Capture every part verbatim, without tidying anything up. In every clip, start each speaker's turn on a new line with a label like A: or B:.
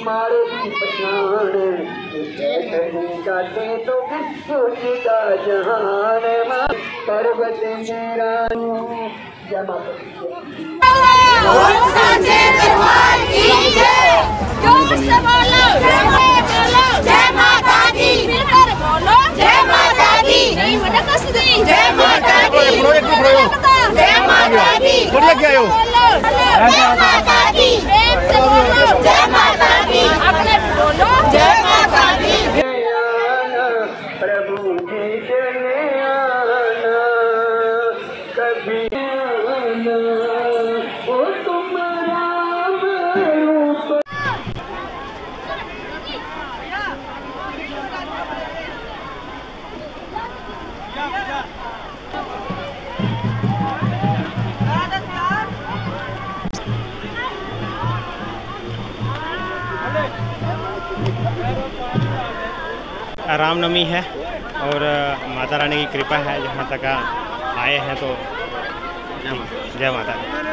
A: मारे की पछाण जाते तो सोचता जहान पर्वत मेरा जमा
B: साचे दरबार की जय जोर से बोलो जय माता दी मिलकर बोलो जय माता दी नहीं मना कस दी जय माता दी जय माता दी बोल के आयो जय माता दी प्रेम से बोलो जय माता दी अपने बोलो जय माता दी
A: प्रभु जी चले आना कभी आना ओ तुम राम रूप।
C: रामनवमी है और माता रानी की कृपा है, जहाँ तक आए हैं तो जय माता दी।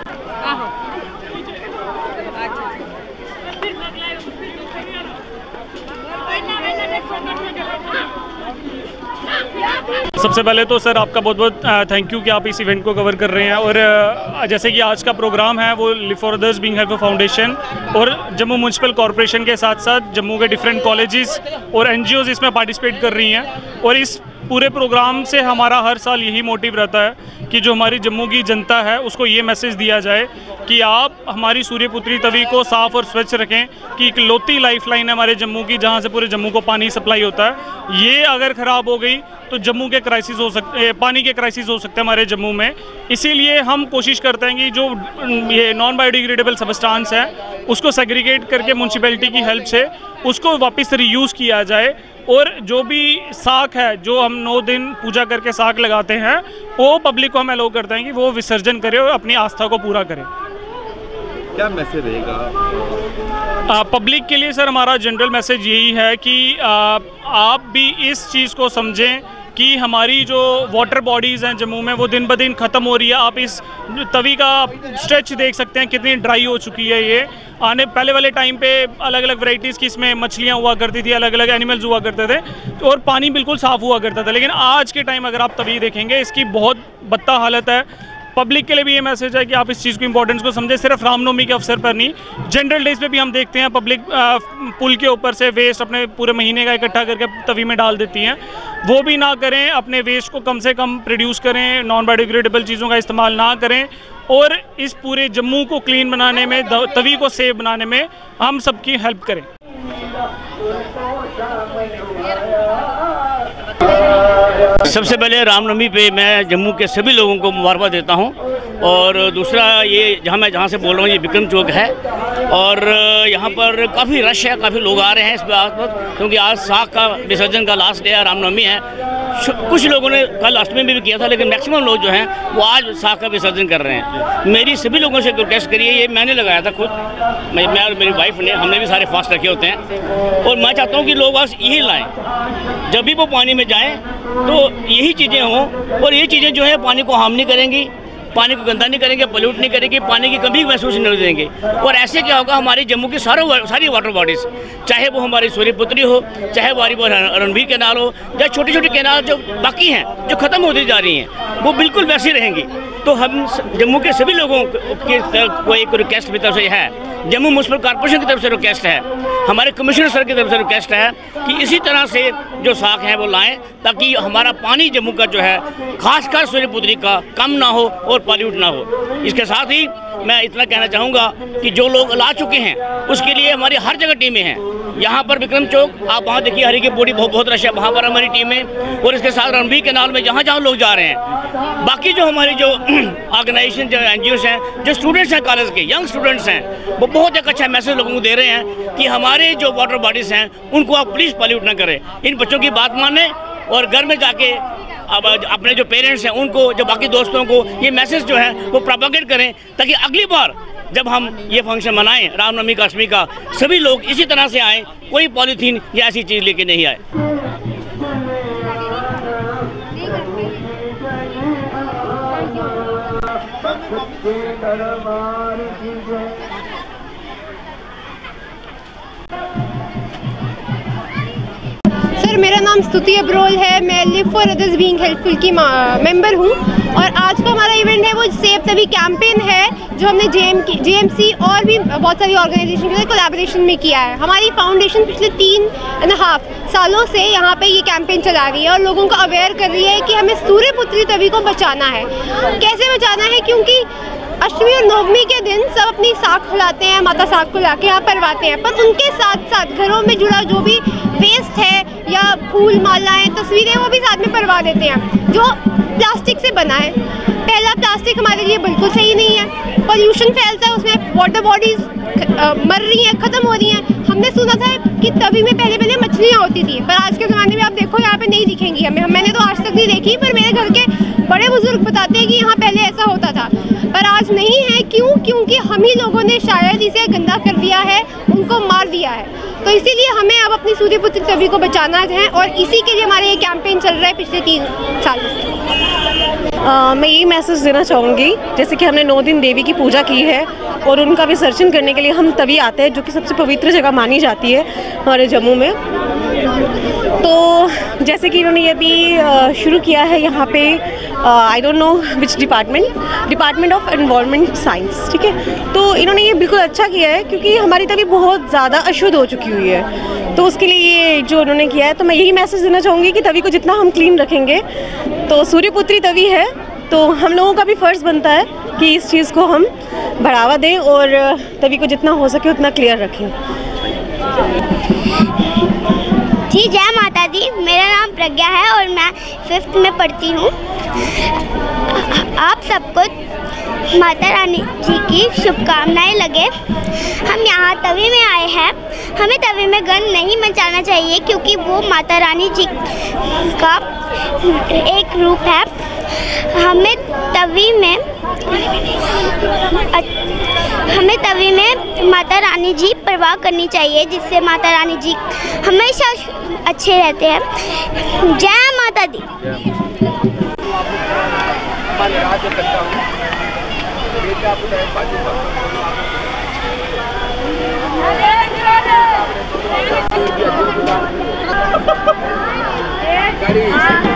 D: सबसे पहले तो सर आपका बहुत बहुत थैंक यू कि आप इस इवेंट को कवर कर रहे हैं। और जैसे कि आज का प्रोग्राम है वो live for others being helpful foundation और जम्मू म्यूनसिपल कॉरपोरेशन के साथ साथ जम्मू के डिफरेंट कॉलेजेस और एनजीओज इसमें पार्टिसिपेट कर रही हैं। और इस पूरे प्रोग्राम से हमारा हर साल यही मोटिव रहता है कि जो हमारी जम्मू की जनता है उसको ये मैसेज दिया जाए कि आप हमारी सूर्यपुत्री तवी को साफ़ और स्वच्छ रखें कि इकलौती लाइफलाइन है हमारे जम्मू की, जहाँ से पूरे जम्मू को पानी सप्लाई होता है। ये अगर ख़राब हो गई तो जम्मू के क्राइसिस हो सकते, पानी के क्राइसिस हो सकते हैं हमारे जम्मू में। इसीलिए हम कोशिश करते हैं कि जो ये नॉन बायोडिग्रेडेबल सबस्टांस है उसको सेग्रीगेट करके म्यूनसिपैलिटी की हेल्प से उसको वापस रीयूज़ किया जाए। और जो भी साख है, जो हम नौ दिन पूजा करके साख लगाते हैं, वो पब्लिक को हम अलाउ करते हैं कि वो विसर्जन करे और अपनी आस्था को पूरा करें।
E: क्या मैसेज रहेगा
D: पब्लिक के लिए? सर हमारा जनरल मैसेज यही है कि आ, आप भी इस चीज़ को समझें कि हमारी जो वाटर बॉडीज़ हैं जम्मू में वो दिन ब दिन ख़त्म हो रही है। आप इस तवी का स्ट्रेच देख सकते हैं कितनी ड्राई हो चुकी है। ये आने पहले वाले टाइम पे अलग अलग वैरायटीज़ की इसमें मछलियाँ हुआ करती थी, अलग अलग एनिमल्स हुआ करते थे और पानी बिल्कुल साफ़ हुआ करता था। लेकिन आज के टाइम अगर आप तवी देखेंगे इसकी बहुत बदतर हालत है। पब्लिक के लिए भी ये मैसेज है कि आप इस चीज़ को इंपॉर्टेंस को समझें। सिर्फ रामनवमी के अवसर पर नहीं, जनरल डेज पे भी हम देखते हैं पब्लिक पुल के ऊपर से वेस्ट अपने पूरे महीने का इकट्ठा करके तवी में डाल देती हैं। वो भी ना करें, अपने वेस्ट को कम से कम प्रोड्यूस करें, नॉन बायोडिग्रेडेबल चीज़ों का इस्तेमाल ना करें और इस पूरे जम्मू को क्लीन बनाने में, तवी को सेफ बनाने में हम सबकी हेल्प करें।
F: सबसे पहले रामनवमी पे मैं जम्मू के सभी लोगों को मुबारकबाद देता हूं। और दूसरा ये जहां मैं जहां से बोल रहा हूं ये विक्रम चौक है और यहाँ पर काफ़ी रश है, काफ़ी लोग आ रहे हैं इस बात पर, क्योंकि आज साख का विसर्जन का लास्ट डे है, रामनवमी है। कुछ लोगों ने कल अष्टमी में भी किया था, लेकिन मैक्सिमम लोग जो हैं वो आज साख का विसर्जन कर रहे हैं। मेरी सभी लोगों से रिक्वेस्ट करिए, ये मैंने लगाया था खुद, मैं मैं और मेरी वाइफ ने, हमने भी सारे फास्ट रखे होते हैं। और मैं चाहता हूँ कि लोग बस यही लाएँ, जब भी वो पानी में जाएँ तो यही चीज़ें हों और ये चीज़ें जो है पानी को हार्म नहीं करेंगी, पानी को गंदा नहीं करेंगे, पोल्यूट नहीं करेंगे, पानी की कमी महसूस नहीं देंगे। और ऐसे क्या होगा, हमारी जम्मू की सारों सारी वाटर बॉडीज़, चाहे वो हमारी सूर्यपुत्री हो, चाहे हमारी वो रणवीर कैनाल हो, या छोटी छोटी कैनाल जो बाकी हैं जो ख़त्म होती जा रही हैं, वो बिल्कुल वैसी रहेंगी। तो हम जम्मू के सभी लोगों की को एक रिक्वेस्ट की तरफ से है, जम्मू म्यूनसिपल कॉर्पोरेशन की तरफ से रिक्वेस्ट है, हमारे कमिश्नर सर की तरफ से रिक्वेस्ट है कि इसी तरह से जो साख है वो लाएं, ताकि हमारा पानी जम्मू का जो है खासकर सूर्यपुत्री का कम ना हो और पॉल्यूट ना हो। इसके साथ ही मैं इतना कहना चाहूँगा कि जो लोग ला चुके हैं उसके लिए हमारी हर जगह टीमें हैं। यहाँ पर विक्रम चौक आप वहाँ देखिए, हरी की बोड़ी बहुत बहुत रश है, वहाँ पर हमारी टीम है। और इसके साथ रणवीर कैनाल में जहाँ जहाँ लोग जा रहे हैं, बाकी जो हमारी जो ऑर्गेनाइजेशन जो एन जी ओज हैं, जो स्टूडेंट्स हैं कॉलेज के, यंग स्टूडेंट्स हैं, वो बहुत एक अच्छा मैसेज लोगों को दे रहे हैं कि हमारे जो वाटर बॉडीज़ हैं उनको आप प्लीज़ पॉल्यूट ना करें। इन बच्चों की बात माने और घर में जाके अब अपने जो पेरेंट्स हैं उनको, जो बाकी दोस्तों को ये मैसेज जो है वो प्रोपेगेट करें, ताकि अगली बार जब हम ये फंक्शन मनाएं रामनवमी का, अष्टमी का, सभी लोग इसी तरह से आएँ, कोई पॉलीथीन या ऐसी चीज़ लेके नहीं आए।
G: नाम स्तुति अब्रोल है। मैं live for others being helpful की मेंबर हूँ और आज का हमारा इवेंट है वो सेव तभी कैंपेन है जो हमने जेएम की जेएमसी और भी बहुत सारी ऑर्गेनाइजेशन के साथ कोलैबोरेशन में किया है। हमारी फाउंडेशन पिछले तीन एंड हाफ सालों से यहाँ पे ये कैंपेन चला रही है और लोगों को अवेयर कर रही है कि हमें सूर्यपुत्री तवी को बचाना है। कैसे बचाना है? क्योंकि अष्टमी और नवमी के दिन सब अपनी साख खिलाते हैं, माता साख को लाके यहाँ परवाते हैं, पर उनके साथ साथ घरों में जुड़ा जो भी वेस्ट है या फूल मालाएं तस्वीरें वो भी साथ में परवा देते हैं जो प्लास्टिक से बना है। पहला, प्लास्टिक हमारे लिए बिल्कुल सही नहीं है, पॉल्यूशन फैलता है उसमें, वाटर बॉडीज मर रही हैं, ख़त्म हो रही हैं। हमने सुना था कि तभी में पहले पहले मछलियाँ होती थी, पर आज के ज़माने में आप देखो यहाँ पे नहीं दिखेंगी हमें। मैंने तो आज तक नहीं देखी, पर मेरे घर के बड़े बुजुर्ग बताते हैं कि यहाँ पहले ऐसा होता था, पर आज नहीं है। क्यों? क्योंकि हम ही लोगों ने शायद इसे गंदा कर दिया है, उनको मार दिया है। तो इसीलिए हमें अब अपनी सूर्यपुत्री तवी को बचाना है और इसी के लिए हमारा ये कैंपेन चल रहा है पिछले तीन सालों से।
H: Uh, मैं यही मैसेज देना चाहूँगी, जैसे कि हमने नौ दिन देवी की पूजा की है और उनका विसर्जन करने के लिए हम तभी आते हैं जो कि सबसे पवित्र जगह मानी जाती है हमारे जम्मू में। तो जैसे कि इन्होंने ये भी शुरू किया है यहाँ पे, I don't know which department department of environment science, ठीक है। तो इन्होंने ये बिल्कुल अच्छा किया है क्योंकि हमारी तवी बहुत ज़्यादा अशुद्ध हो चुकी हुई है, तो उसके लिए ये जो उन्होंने किया है। तो मैं यही मैसेज देना चाहूँगी कि तवी को जितना हम क्लीन रखेंगे, तो सूर्यपुत्री तवी है तो हम लोगों का भी फ़र्ज़ बनता है कि इस चीज़ को हम बढ़ावा दें और तवी को जितना हो सके उतना क्लियर रखें।
B: जी, जय माता दी। मेरा नाम प्रज्ञा है और मैं फिफ्थ में पढ़ती हूँ। आप सबको माता रानी जी की शुभकामनाएं लगे। हम यहाँ तवी में आए हैं। हमें तवी में गंद नहीं मचाना चाहिए क्योंकि वो माता रानी जी का एक रूप है। हमें तवी में हमें तवी में माता रानी जी परवाह करनी चाहिए, जिससे माता रानी जी हमेशा अच्छे रहते हैं। जय माता दी।
E: गाड़ी